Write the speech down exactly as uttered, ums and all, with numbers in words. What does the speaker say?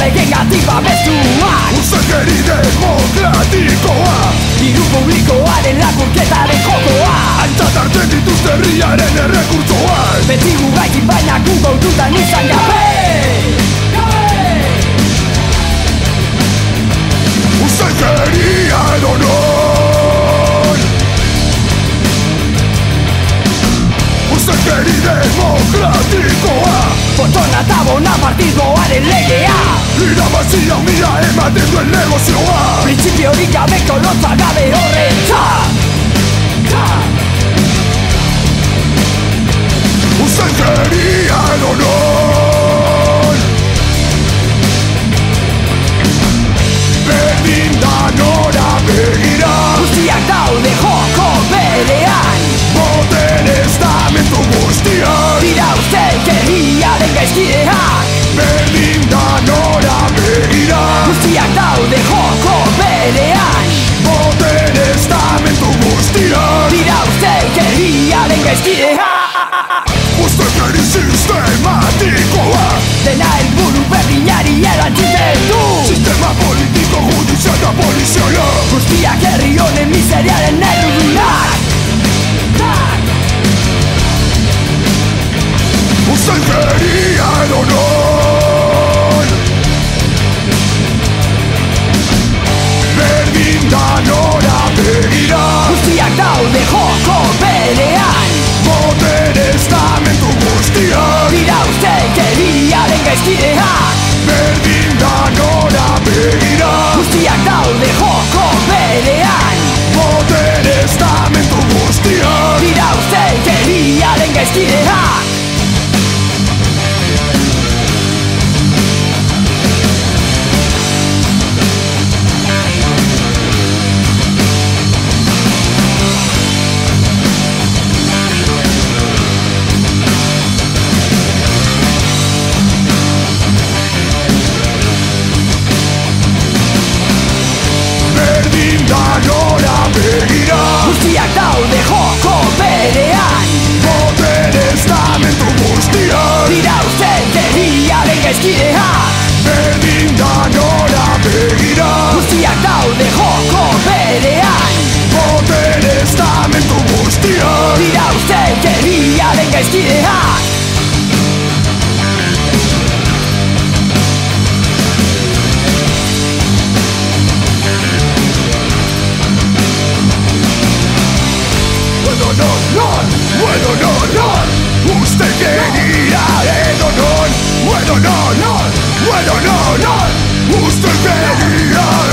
legislativa mezuak Ustelkeri demokratikoa Diru publikoaren laburketaren jokoa Aintzat hartzen dituzte herriaren errekurtsoak Beti gugaitik baina gu gaututan izan gabe Ustelkeria edonon Ustelkeri demokratikoa Botona eta bona partidoaren legea Irabazia mila ematen duen negozioa Printzipiorik gabeko lotza gabe horretzat Ustelkeria edonon Berdin da nora begira Guztiak daude joko berean Boten estamentu guztiak Dira ustelkeriaren gaizkideak Berdin da nora begira Guztiak daude joko berean Boten estamentu guztiak Dira ustelkeriaren gaizkideak Ustelkeri sistematikoa Dena helburu berdinari erantzuten du Sistema politiko, judizial eta poliziala Guztiak herri honen miseriaren errudunak Ustelkeria edonon Berdin da nora begira Guztiak daude joko berean Boten estamentu guztiak Dira ustelkeriaren gaizkideak Berdin da nora begira Guztiak daude joko berean Boten estamentu guztiak Dira ustelkeriaren gaizkideak Berdin da nora begira Guztiak daude joko berean Boten estamentu guztiak Dira ustelkeriaren gaizkideak Berdin da nora begira Guztiak daude joko berean Boten estamentu guztiak Dira ustelkeriaren gaizkideak Edonon, non, edonon, non Ustelkeria edonon Edonon, non, edonon, non Ustelkeria